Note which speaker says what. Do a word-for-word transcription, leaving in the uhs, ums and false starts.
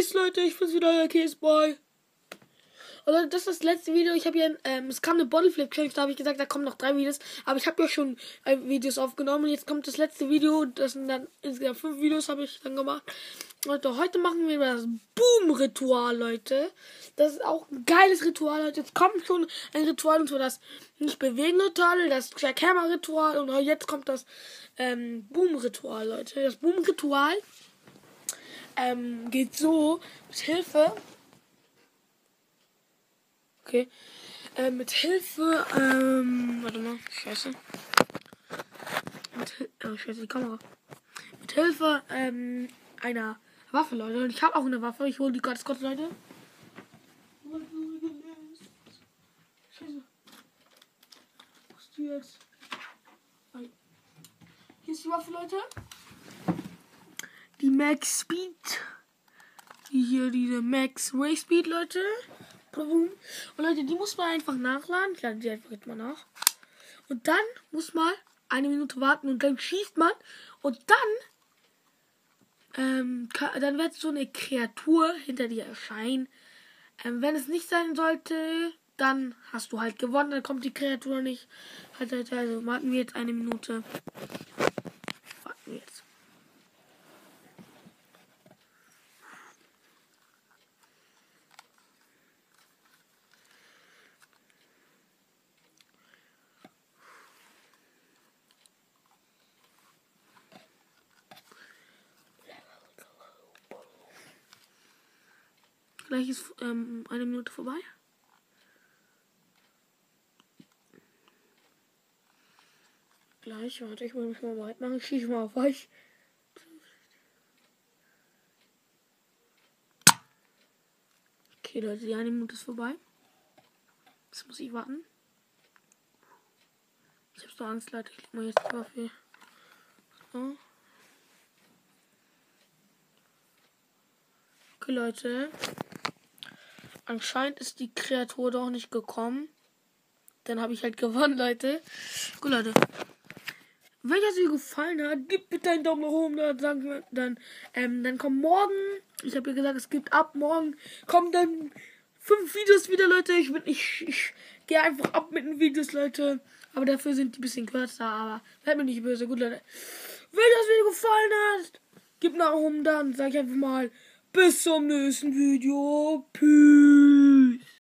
Speaker 1: Tschüss, Leute. Ich bin's wieder, euer Käseboy. Also das ist das letzte Video. Ich habe hier, ähm, es kam eine Bottleflip Challenge, da habe ich gesagt, da kommen noch drei Videos. Aber ich habe ja schon äh, Videos aufgenommen und jetzt kommt das letzte Video. Das sind dann insgesamt fünf Videos, habe ich dann gemacht. Leute, heute machen wir das Boom-Ritual, Leute. Das ist auch ein geiles Ritual, Leute. Jetzt kommt schon ein Ritual, und zwar das Nicht-Bewegen-Ritual, das Jackhammer-Ritual und jetzt kommt das ähm, Boom-Ritual, Leute. Das Boom-Ritual ähm, geht so, mit Hilfe... Okay. Äh, mit Hilfe, ähm, warte mal, scheiße. Mit Hilfe, oh, scheiße, die Kamera. Mit Hilfe, ähm, einer Waffe, Leute. Und ich habe auch eine Waffe. Ich hole die ganz kurz, Leute. Scheiße. Was ist die jetzt? Hier ist die Waffe, Leute. Die Max Speed. Die hier, diese Max Ray Speed, Leute. Und Leute, die muss man einfach nachladen. Ich lade die einfach jetzt mal nach. Und dann muss man eine Minute warten und dann schießt man. Und dann, ähm, kann, dann wird so eine Kreatur hinter dir erscheinen. Ähm, wenn es nicht sein sollte, dann hast du halt gewonnen. Dann kommt die Kreatur nicht. Halt, halt, also warten wir jetzt eine Minute. Warten wir jetzt. Gleich ist ähm, eine Minute vorbei. Gleich, warte, ich muss mich mal bereit machen. Ich schieße mal auf euch. Okay, Leute, die eine Minute ist vorbei. Jetzt muss ich warten. Ich hab so Angst, Leute. Ich leg mal jetzt die Waffe. So. Okay, Leute. Anscheinend ist die Kreatur doch nicht gekommen. Dann habe ich halt gewonnen, Leute. Gut, Leute. Wenn das Video gefallen hat, gebt bitte einen Daumen nach oben. Dann, dann, ähm, dann kommt morgen. Ich habe ja gesagt, es gibt ab morgen. Kommen dann fünf Videos wieder, Leute. Ich, bin, ich, ich gehe einfach ab mit den Videos, Leute. Aber dafür sind die ein bisschen kürzer. Aber seid mir nicht böse. Gut, Leute. Wenn das Video gefallen hat, gebt nach oben. Dann sage ich einfach mal bis zum nächsten Video. Peace.